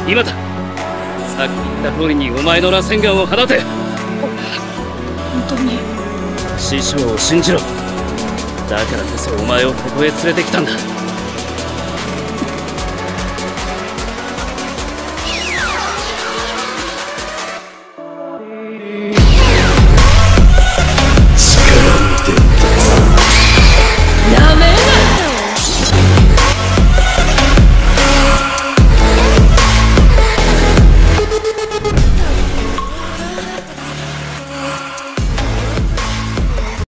今だ。さっき言った通りにお前の螺旋丸を放て。 本当に。 師匠を信じろ。だからこそお前をここへ連れてきたんだ。